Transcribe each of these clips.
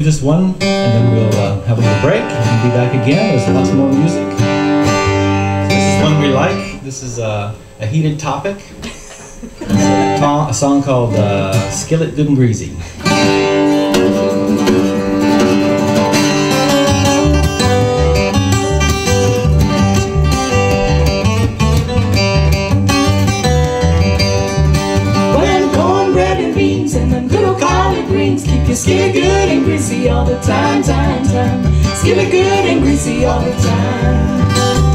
Just one, and then we'll have a little break and be back again. There's lots more music. So this is one we like. This is a heated topic. A song called Skillet Good and Greasy. Keep your skillet good and greasy all the time, Skillet good and greasy all the time.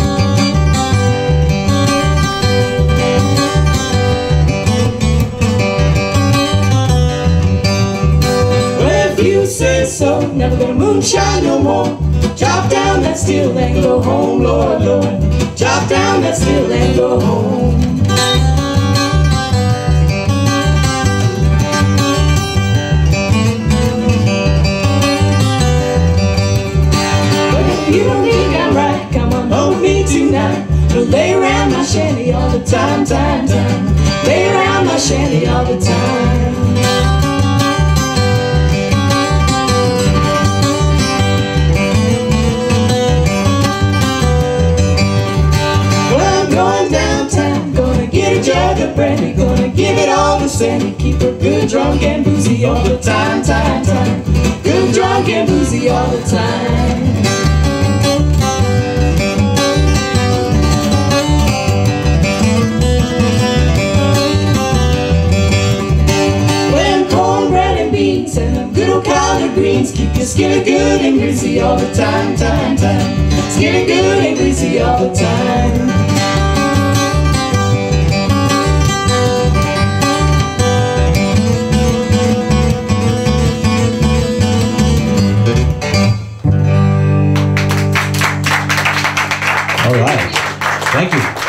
Well, if you say so, never gonna moonshine no more. Chop down that steel and go home, Lord, Lord. Chop down that steel and go home. You don't think I'm right, come on home with me tonight. We'll lay around my shanty all the time, Lay around my shanty all the time. Well, I'm going downtown, gonna get a jug of brandy, gonna give it all to Sandy. Keep her good, drunk, and boozy all the time, Good, drunk, and boozy all the time. And them good old collard greens. Keep your skillet good and greasy all the time, Skillet good and greasy all the time. All right. Thank you.